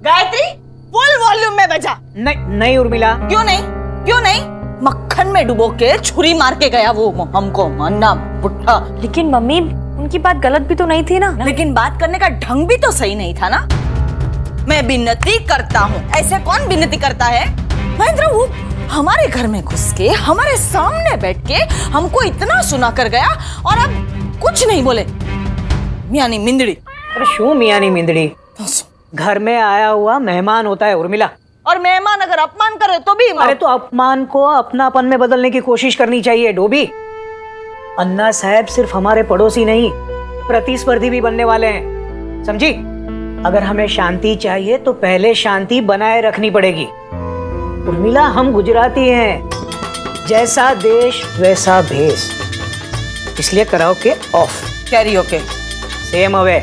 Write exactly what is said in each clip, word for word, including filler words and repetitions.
Gayatri full volume में बजा। नहीं नहीं उर्मिला। क्यों नहीं क्यों नहीं? मक्खन में डुबो के छुरी मार के गया वो हमको अन्ना बुढ़ा। लेकिन मम्मी उनकी बात गलत भी तो नहीं थी ना। लेकिन बात करने का ढंग भी तो सही नहीं था ना। मैं विनती करता हूँ, ऐसे कौन विनती करता है? महेंद्र वो हमारे घर में घुस के हमारे सामने बैठ के हमको इतना सुना कर गया और अब कुछ नहीं बोले। मियानी मिंदड़ी। अरे शू मियानी मिंदड़ी, घर में आया हुआ मेहमान होता है उर्मिला। और मेहमान अगर अपमान करे तो भी। अरे तो अपमान को अपनापन में बदलने की कोशिश करनी चाहिए डोबी। अन्ना साहब सिर्फ हमारे पड़ोसी नहीं, प्रतिस्पर्धी भी बनने वाले हैं, समझी? अगर हमें शांति चाहिए तो पहले शांति बनाए रखनी पड़ेगी। उर्मिला हम गुजराती हैं, जैसा देश वैसा भेष, इसलिए कराओ के ऑफ। कैरियोके सेम अवे।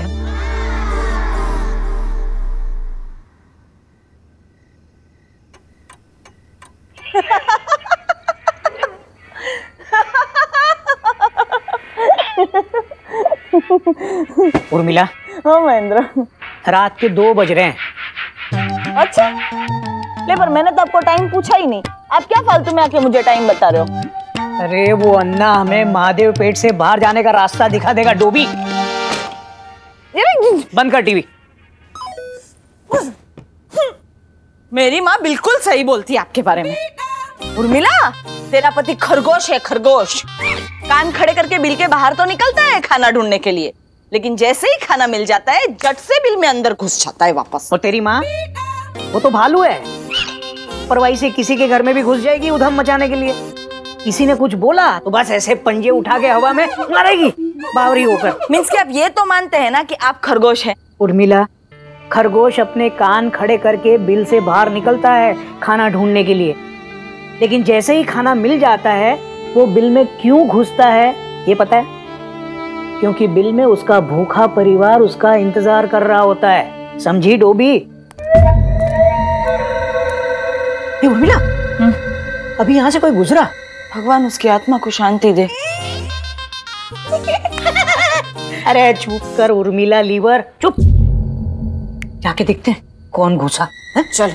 उर्मिला। हाँ महेंद्र। रात के दो बज रहे हैं। अच्छा ले, पर मैंने तो आपको टाइम पूछा ही नहीं। आप क्या फालतू में आके मुझे टाइम बता रहे हो? अरे वो अन्ना हमें महादेव पेट से बाहर जाने का रास्ता दिखा देगा डोबी। बंद कर टीवी। मेरी माँ बिल्कुल सही बोलती है आपके बारे में। उर्मिला तेरा पति खरगोश है, खरगोश। कान खड़े करके बिल के बाहर तो निकलता है खाना ढूंढने के लिए, लेकिन जैसे ही खाना मिल जाता है झट से बिल में अंदर घुस जाता है वापस। और तेरी माँ वो तो भालू है, परवाही से किसी के घर में भी घुस जाएगी उधम मचाने के लिए। किसी ने कुछ बोला तो बस ऐसे पंजे उठा के हवा में मारेगी बावरी होकर। मीन्स कि आप ये तो मानते हैं ना कि आप खरगोश हैं? उर्मिला खरगोश अपने कान खड़े करके बिल से बाहर निकलता है खाना ढूंढने के लिए, लेकिन जैसे ही खाना मिल जाता है वो बिल में क्यों घुसता है ये पता है? क्योंकि बिल में उसका भूखा परिवार उसका इंतजार कर रहा होता है, समझी डोबी? उर्मिला अभी यहाँ से कोई गुजरा, भगवान उसकी आत्मा को शांति दे। अरे चुप कर उर्मिला लीवर, चुप। जाके देखते हैं कौन घुसा है? चल।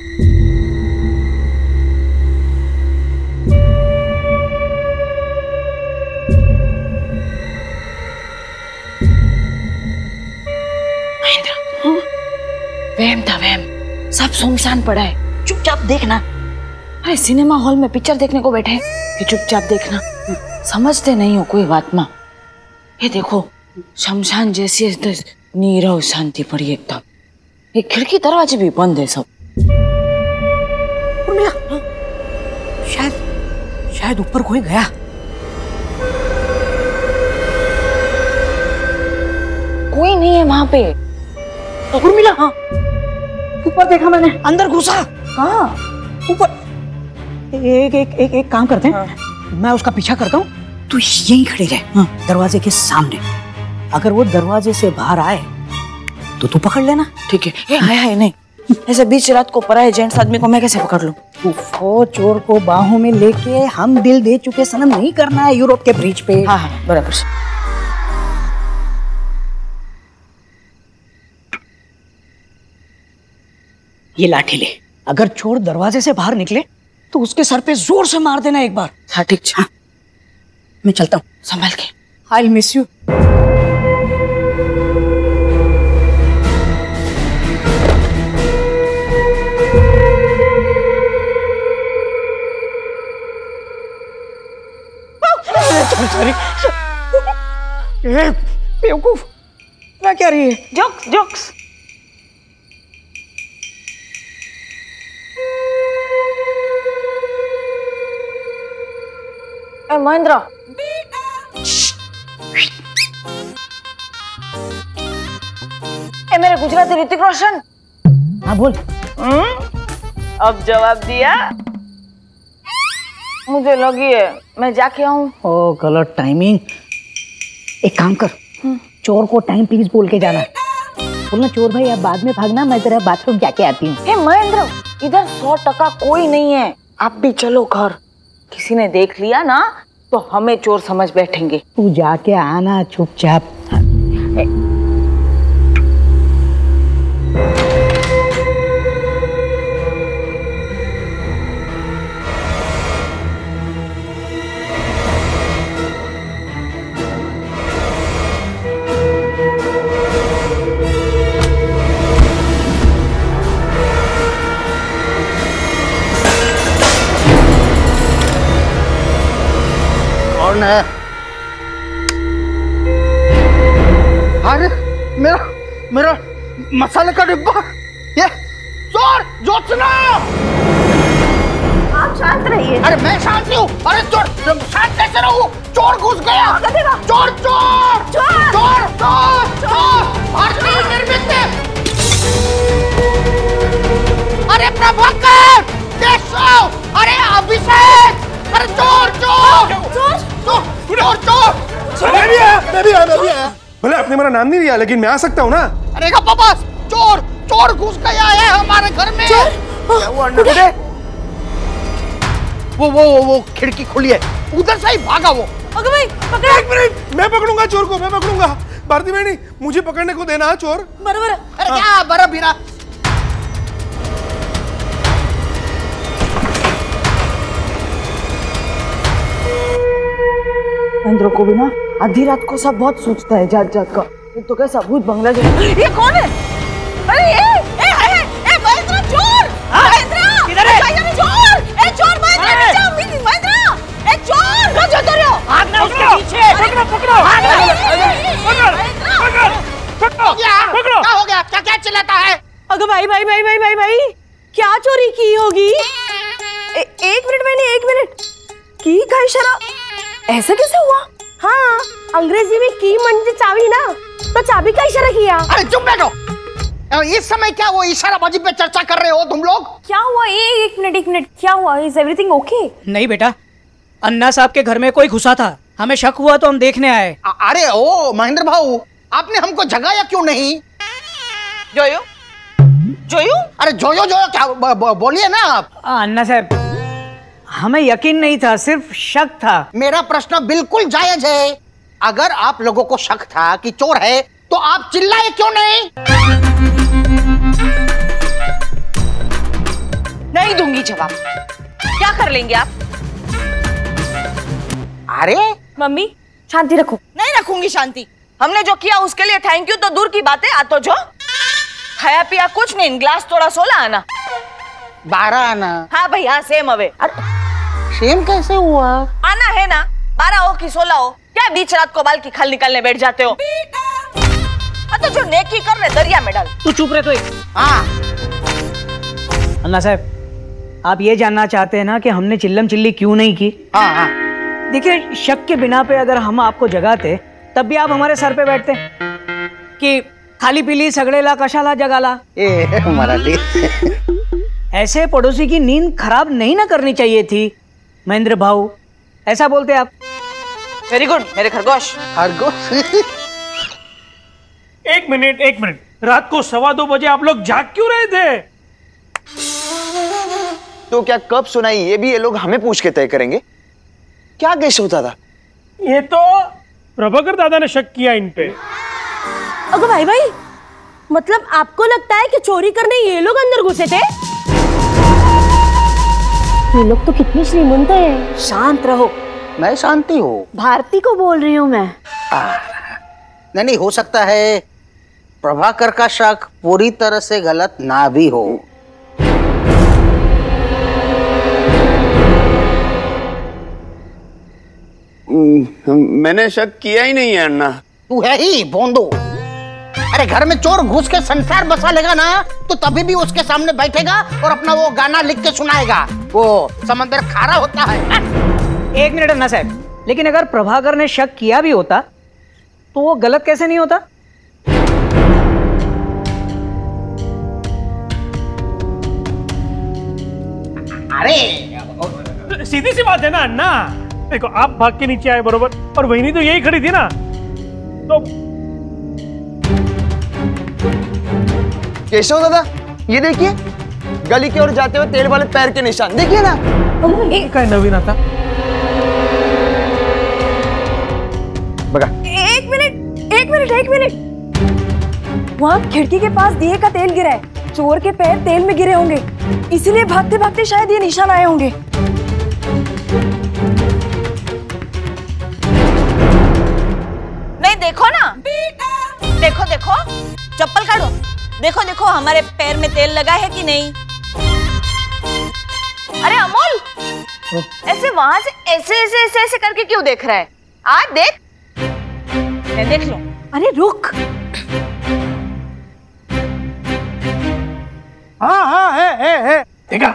वहम था वहम, सब सुनसान पड़ा है। चुपचाप देखना। अरे सिनेमा हॉल में पिक्चर देखने को बैठे कि चुपचाप देखना। समझते नहीं हो कोई बात माँ। ये देखो शमशान जैसी नीरव शांति पड़ी एकदम। ये खिड़की दरवाजे भी बंद है सब। शायद शायद ऊपर कोई गया। कोई नहीं है वहां पे। उर्मिला हाँ ऊपर देखा मैंने, अंदर घुसा। हाँ ऊपर। एक एक एक एक काम करते हैं, हाँ। मैं उसका पीछा करता हूँ, तू यहीं खड़ी रहे, हाँ। दरवाजे के सामने। अगर वो दरवाजे से बाहर आए तो तू पकड़ लेना। ठीक है। ये आया है नहीं, ऐसे बीच रात को पराये जेंट्स आदमी को मैं कैसे पकड़ लूं? वो चोर को बाहों में लेके हम दिल दे चुके सनम नहीं करना है यूरोप के ब्रिज पे। हाँ हाँ बराबर। ये लाठी ले, अगर चोर दरवाजे से बाहर निकले तो उसके सर पे जोर से मार देना एक बार। हाँ ठीक है। हाँ। मैं चलता हूँ, संभाल के। I'll miss you। बेवकूफ, क्या क्या रही है? Jokes jokes. ए महेंद्र, ए मेरे गुजराती ऋतिक रोशन। हाँ बोल। अब जवाब दिया? मुझे लगी है मैं जाके आऊं। ओ गलत टाइमिंग। एक काम कर, चोर को टाइम प्लीज बोल के जाना। बोलना चोर भाई आप बाद में भागना, मैं तेरा बाथरूम जाके आती हूँ। हे महेंद्र, इधर सौ टका कोई नहीं है, आप भी चलो घर। किसी ने देख लिया ना तो हमें चोर समझ बैठेंगे। तू जाके आना चुपचाप। कौन है? अरे मेरा मेरा मसाले का डिब्बा, ये चोर! जोत्सना! आप शांत रहिए। अरे मैं शांत हूँ। अरे चोर, शांत कैसे रहूँ? चोर घुस गया। चोर चोर चोर चोर चोर चोर भारतीय निर्मित। अरे प्रभाकर, केशव, अरे अभिषेक, अरे चोर चोर चोर चोर चोर चोर। मैं भी आया, मैं भी आया, मैं भी आया। भले आपने मेरा नाम नहीं लिया, लेकिन मैं आ सकता हूँ ना? अरे गप्पा बस। चोर चोर घुस गया है हमारे घर में। क्या हुआ अन्ना? वो वो वो वो खिड़की खुली है, उधर से ही भागा वो। अगर भाई पकड़। एक मिनट, मैं पकड़ूंगा चोर को, मैं पकड़ूंगा। भारती बहनी, मुझे पकड़ने को देना चोर। बराबर। अरे क्या बरा बिरा? महेंद्र को भी ना आधी रात को सब बहुत सोचता है, जात जात का। ये तो कैसा भूत बंगला जैसा। ये कौन है? अरे ये ए ए ए महेंद्र चोर! महेंद्र किधर है? ये चोर! ए चोर महेंद्र बचाओ! महेंद्र ए चोर! कहाँ जाते रहे हो? हाथ ना उसके पीछे। पकड़ो, पकड़ो। हो गया? क्या हो गया? क्या क्या चिल्लाता है? अगर भाई भाई भाई भाई भाई भाई क्या चोरी की होगी? ए, एक मिनट मैंने एक मिनट की का इशारा ऐसा कैसे हुआ? हाँ, अंग्रेजी में की म्हणजे चाबी ना, तो चाबी का इशारा किया। अरे चुप बैठो। इस समय क्या वो इशाराबाजी पे चर्चा कर रहे हो तुम लोग? क्या हुआ? ए, एक मिनट एक मिनट क्या हुआ? Is everything okay? नहीं बेटा, अन्ना साहब के घर में कोई घुसा था, हमें शक हुआ तो हम देखने आए। अरे ओ महेंद्र भाऊ, आपने हमको जगाया क्यों नहीं? जोयो जोयो अरे जोयो जोयो क्या ब, ब, बोलिए ना आप। आ, अन्ना साहब, हमें यकीन नहीं था, सिर्फ शक था। मेरा प्रश्न बिल्कुल जायज है। अगर आप लोगों को शक था कि चोर है तो आप चिल्लाए क्यों नहीं? नहीं दूंगी जवाब। क्या कर लेंगे आप? अरे मम्मी शांति रखो। नहीं रखूंगी शांति। हमने जो किया उसके लिए थैंक यू तो दूर की बात है। आ तो जो खाया पिया कुछ नहीं, गिलास थोड़ा सोलह आना। बारह आना? हाँ भाई हाँ, सेम अवे। सेम कैसे हुआ? आना है ना, बारह हो कि सोलह हो, क्या बीच रात को बाल की खाल निकालने बैठ जाते हो? हाँ तो जो नेकी कर रहे दरिया में डाल। तू चुप रहे तो। हाँ अन्ना साहब, आप ये जानना चाहते हैं ना कि हमने चिल्लम चिल्ली क्यों नहीं की? हाँ हाँ। देखिए, शक के बिना पे अगर हम आपको जगाते तब भी आप हमारे सर पे बैठते कि खाली पीली सगड़ेला कशाला जगाला। ए मराठी। ऐसे पड़ोसी की नींद खराब नहीं ना करनी चाहिए थी महेंद्र भाऊ, ऐसा बोलते आप। वेरी गुड मेरे खरगोश। खरगोश। एक मिनट, एक मिनट। रात को सवा दो बजे आप लोग जाग क्यों रहे थे? तो क्या कब सुनाई ये भी ये लोग हमें पूछ के तय करेंगे? क्या गेस होता था? ये तो प्रभाकर दादा ने शक किया इन पे। अगर भाई भाई मतलब आपको लगता है कि चोरी करने ये लोग अंदर घुसे थे? ये लोग तो कितनी श्रीमंत है। शांत रहो। मैं शांति हूँ। भारती को बोल रही हूँ मैं। नहीं नहीं, हो सकता है प्रभाकर का शक पूरी तरह से गलत ना भी हो। मैंने शक किया ही नहीं है अन्ना। तू है ही बोंदो। अरे घर में चोर घुस के संसार बसा लेगा ना तो तभी भी उसके सामने बैठेगा और अपना वो गाना लिख के सुनाएगा, वो समंदर खारा होता है। एक मिनट अन्ना साहब, लेकिन अगर प्रभाकर ने शक किया भी होता तो वो गलत कैसे नहीं होता? अरे सीधी सी बात है ना अन्ना। देखो, आप भाग के नीचे आए बरोबर, और वहीनी तो यही खड़ी थी ना, तो केशव दादा, ये देखिए, गली की ओर जाते हुए तेल वाले पैर के निशान देखिए ना। क्या नवीन आता? बगा। एक मिनट एक मिनट एक मिनट वहाँ खिड़की के पास दिए का तेल गिरा है। चोर के पैर तेल में गिरे होंगे, इसीलिए भागते भागते शायद ये निशान आए होंगे। नहीं देखो ना, देखो देखो, चप्पल काढो, देखो देखो हमारे पैर में तेल लगा है कि नहीं। अरे अमोल, ऐसे वहां से ऐसे ऐसे ऐसे ऐसे करके क्यों देख रहा है? आ देख, मैं देख लूं। अरे रुक। हाँ हाँ है है है देखा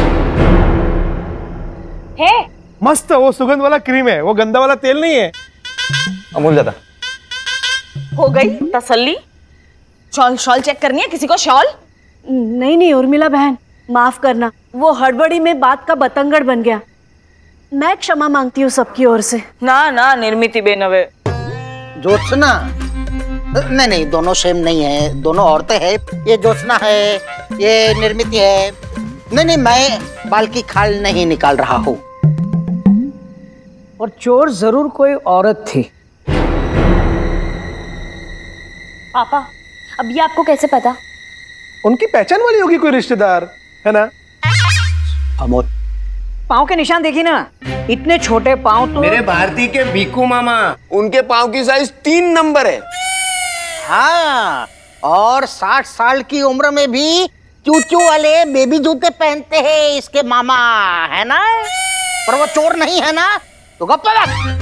है मस्त, वो सुगंध वाला क्रीम है, वो गंदा वाला तेल नहीं है। अमूल दादा हो गई तसल्ली? शॉल शॉल चेक करनी है किसी को? शॉल? नहीं नहीं उर्मिला बहन, माफ करना, वो हड़बड़ी में बात का बतंगड़ बन गया। मैं क्षमा मांगती हूँ सबकी ओर से। ना ना निर्मिति बेनवे। ज्योत्सना, नहीं नहीं दोनों सेम नहीं है, दोनों औरतें हैं। ये ज्योत्सना है, ये निर्मिति है। नहीं नहीं मैं बाल की खाल नहीं निकाल रहा हूँ। और चोर जरूर कोई औरत थी। पापा, अब ये आपको कैसे पता? उनकी पहचान वाली होगी कोई रिश्तेदार, है ना? अमोल, पाँव के निशान देखी ना, इतने छोटे पाँव तो मेरे भारती के भीखू मामा, उनके पाँव की साइज तीन नंबर है। हाँ, और साठ साल की उम्र में भी चूचू वाले बेबी जूते पहनते हैं इसके मामा, है ना? पर वो चोर नहीं है ना, तो गप्पा लग।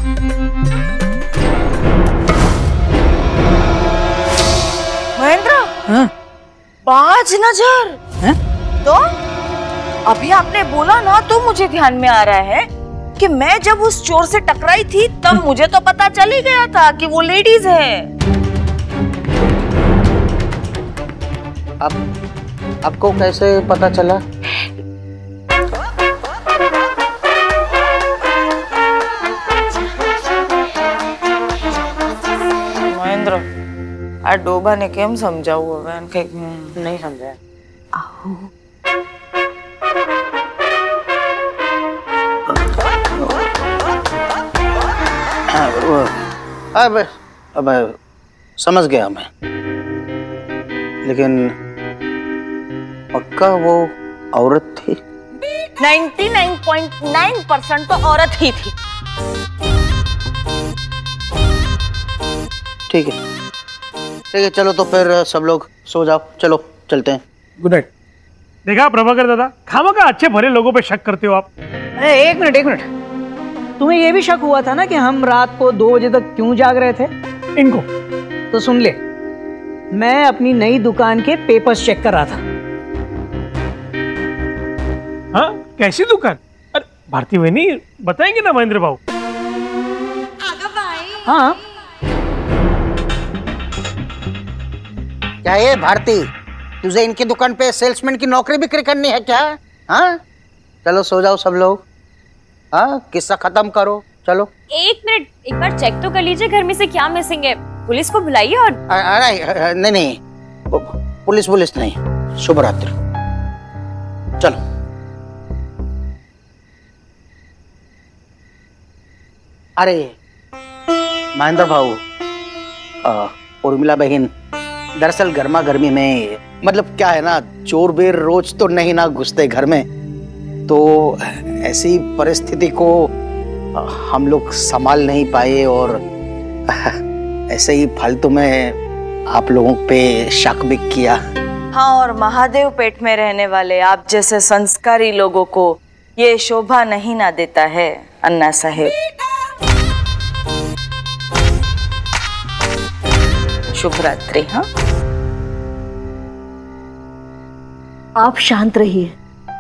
महेंद्र, हाँ? बाज नजर। हाँ? तो अभी आपने बोला ना, तो मुझे ध्यान में आ रहा है कि मैं जब उस चोर से टकराई थी तब मुझे तो पता चल ही गया था कि वो लेडीज है। अब आपको कैसे पता चला? મહેન્દ્ર, આ ડોબાને કેમ સમજાવવું હવે? કંઈક नहीं समझा। अब अब समझ गया मैं, लेकिन पक्का वो औरत थी? निन्यानवे पॉइंट नौ परसेंट तो औरत ही थी। ठीक है ठीक है, चलो तो फिर सब लोग सो जाओ, चलो चलते हैं। Good night. देखा प्रभाकर दादा, खामखा अच्छे भले लोगों पे शक करते हो आप। अरे एक मिनट एक मिनट, तुम्हें ये भी शक हुआ था ना कि हम रात को दो बजे तक क्यों जाग रहे थे? इनको तो सुन ले, मैं अपनी नई दुकान के पेपर्स चेक कर रहा था। हाँ, कैसी दुकान? अरे भारती बहनी बताएंगे ना महेंद्र भाऊ? हाँ, क्या ये भारती, तुझे इनकी दुकान पे सेल्समैन की नौकरी बिक्री करनी है क्या? हाँ, चलो सो जाओ सब लोग। हाँ, किस्सा खत्म करो, चलो। एक मिनट, एक बार चेक तो कर लीजिए घर में से क्या मिसिंग है। पुलिस को बुलाइए। और अरे नहीं नहीं, पुलिस पुलिस नहीं, शुभ रात्रि, चलो। अरे महेंद्र भाऊ, उर्मिला बहन, दरअसल गर्मा गर्मी में, मतलब क्या है ना, चोर बेर रोज तो नहीं ना घुसते घर में, तो ऐसी परिस्थिति को हम लोग संभाल नहीं पाए और ऐसे ही फालतू में आप लोगों पे शक भी किया। हाँ, और महादेव पेट में रहने वाले आप जैसे संस्कारी लोगों को ये शोभा नहीं ना देता है अन्ना साहेब। शुभ रात्रि। हाँ, आप शांत रहिए।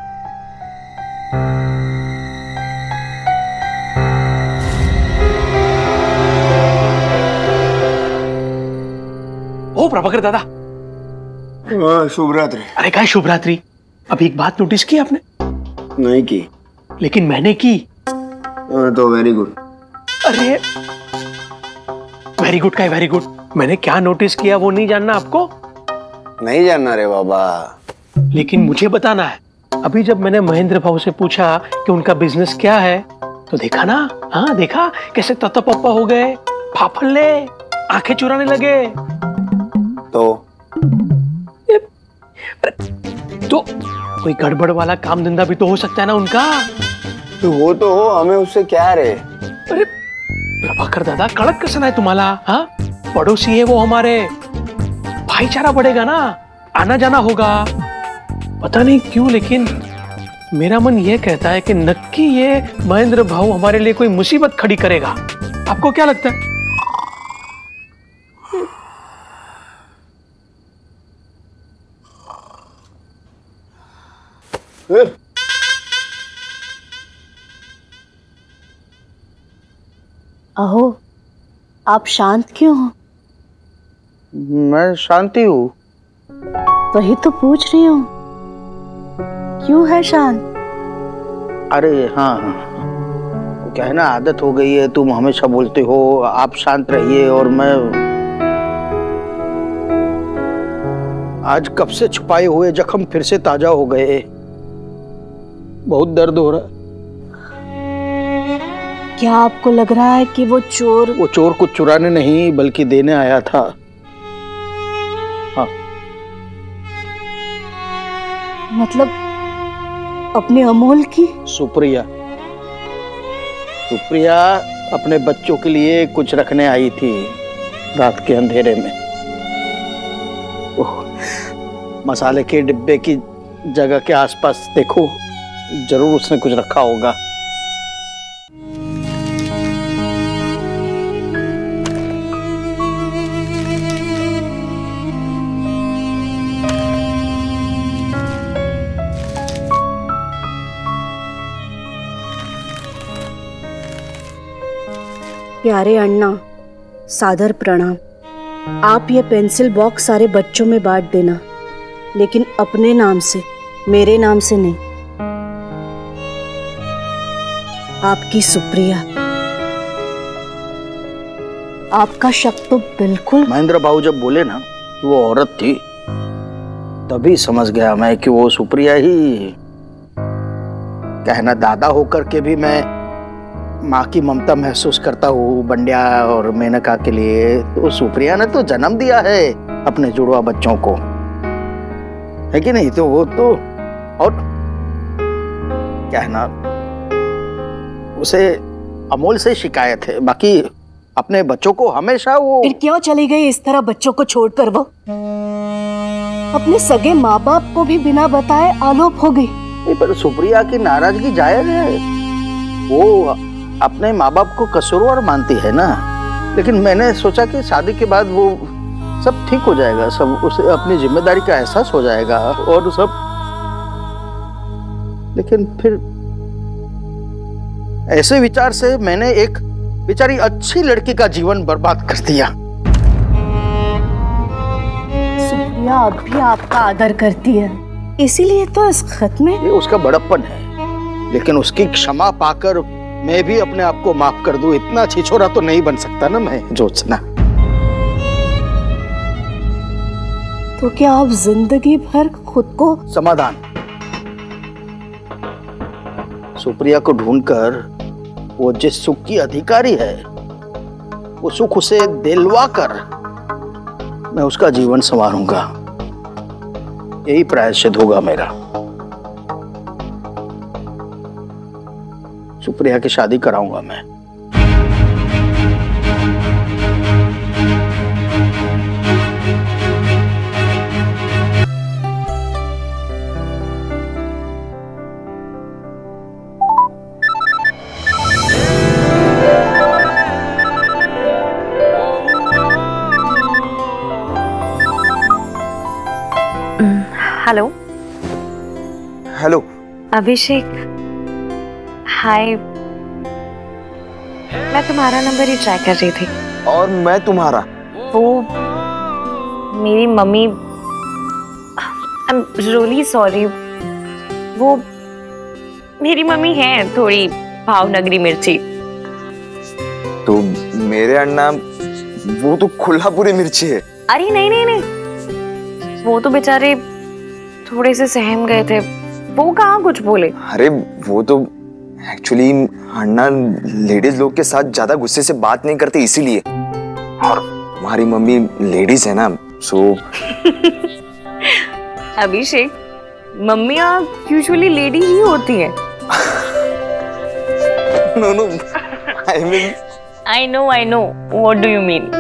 ओ प्रभाकर दादा, शुभ रात्रि। अरे क्या शुभ रात्रि? अभी एक बात नोटिस की आपने? नहीं की, लेकिन मैंने की। तो वेरी गुड। अरे वेरी गुड का है, वेरी गुड। मैंने क्या नोटिस किया वो नहीं जानना आपको? नहीं जानना रे बाबा, लेकिन मुझे बताना है। अभी जब मैंने महेंद्र भाऊ से पूछा कि उनका बिजनेस क्या है, तो देखा ना, हाँ देखा कैसे तत्ता पप्पा हो गए, फाफले, आंखें चुराने लगे। तो तो कोई गड़बड़ वाला काम धंधा भी तो हो सकता है ना उनका। तो वो तो हो, हमें उससे क्या रे? अरे प्रभाकर दादा, कड़क कसना है तुम्हाला? हाँ, पड़ोसी है वो हमारे, भाईचारा बढ़ेगा ना, आना जाना होगा। पता नहीं क्यों, लेकिन मेरा मन यह कहता है कि नक्की ये महेंद्र भाऊ हमारे लिए कोई मुसीबत खड़ी करेगा। आपको क्या लगता है? अहो, आप शांत क्यों हो? मैं शांति हूँ। वही तो पूछ रही हूँ, क्यों है शांत? अरे हाँ, क्या है ना, आदत हो गई है, तुम हमेशा बोलते हो आप शांत रहिए, और मैं आज कब से छुपाए हुए जख्म फिर से ताजा हो गए। बहुत दर्द हो रहा है। क्या आपको लग रहा है कि वो चोर वो चोर कुछ चुराने नहीं बल्कि देने आया था। हाँ। मतलब अपने अमोल की? सुप्रिया सुप्रिया अपने बच्चों के लिए कुछ रखने आई थी रात के अंधेरे में। ओह, मसाले के डिब्बे की जगह के आसपास देखो, जरूर उसने कुछ रखा होगा। प्यारे अन्ना, सादर प्रणाम। आप ये पेंसिल बॉक्स सारे बच्चों में बांट देना, लेकिन अपने नाम से, मेरे नाम से नहीं। आपकी सुप्रिया। आपका शक तो बिल्कुल। महेंद्र भाऊ जब बोले ना कि वो औरत थी, तभी समझ गया मैं कि वो सुप्रिया ही। कहना दादा होकर के भी मैं माँ की ममता महसूस करता हूँ बंड्या और मेनका के लिए, तो सुप्रिया ने तो जन्म दिया है अपने जुड़वा बच्चों को, है कि नहीं? तो वो तो, और क्या है ना, उसे अमोल से शिकायत है, बाकी अपने बच्चों को हमेशा वो। फिर क्यों चली गई इस तरह बच्चों को छोड़कर? वो अपने सगे माँ बाप को भी बिना बताए आलोप हो गई। नहीं, पर सुप्रिया की नाराजगी जायज है। वो अपने माँ बाप को कसूरवार मानती है ना, लेकिन मैंने सोचा कि शादी के बाद वो सब ठीक हो जाएगा, सब उसे अपनी जिम्मेदारी का एहसास हो जाएगा और सब। लेकिन फिर ऐसे विचार से मैंने एक बेचारी अच्छी लड़की का जीवन बर्बाद कर दिया। सुप्रिया अब भी आपका आदर करती है, इसीलिए तो इस खत में। ये उसका बड़प्पन है, लेकिन उसकी क्षमा पाकर मैं भी अपने आप को माफ कर दूं, इतना छिछोरा तो नहीं बन सकता ना मैं, ज्योत्सना। तो क्या आप जिंदगी भर खुद को। समाधान, सुप्रिया को ढूंढकर वो जिस सुख की अधिकारी है, वो सुख उसे दिलवा कर मैं उसका जीवन संवारूंगा। यही प्रायश्चित होगा मेरा। सुप्रिया की शादी कराऊंगा मैं। हेलो। Hello Abhishek, hi. मैं तुम्हारा नंबर ही ट्राई कर रही थी। और मैं तुम्हारा। वो मेरी mummy, I am really sorry, वो मेरी मम्मी है थोड़ी भावनगरी मिर्ची। तो मेरे अन्ना वो तो कोल्हापुरी मिर्ची है। अरे नहीं नहीं नहीं, वो तो बेचारे थोड़े से सहम गए थे, वो कहाँ कुछ बोले। अरे वो तो एक्चुअली अन्ना लेडीज लोग के साथ ज्यादा गुस्से से बात नहीं करते इसीलिए, और हमारी मम्मी लेडीज है ना, सो। अभिषेक, मम्मियाँ यूजुअली लेडी ही होती हैं। No no, I mean. I know I know, what do you mean,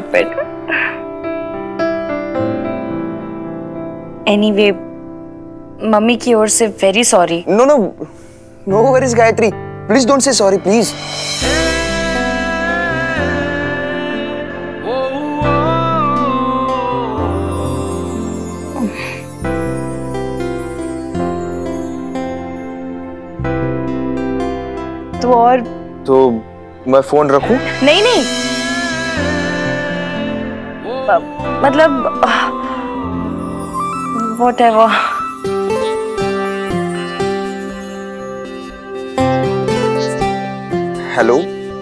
stupid. Anyway, mummy की ओर से very sorry. No no no worries Gayatri, please don't say sorry please. तो और तो मैं फोन रखूं? नहीं नहीं, मतलब whatever. Hello.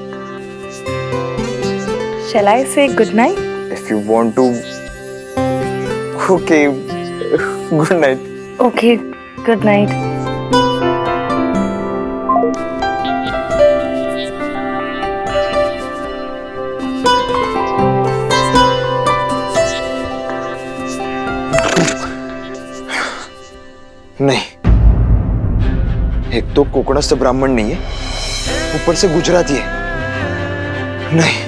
Shall I say good night? If you want to. Okay. Good night. Okay, good night. नहीं, एक तो कोकणस्थ ब्राह्मण नहीं है, ऊपर से गुजराती है। नहीं।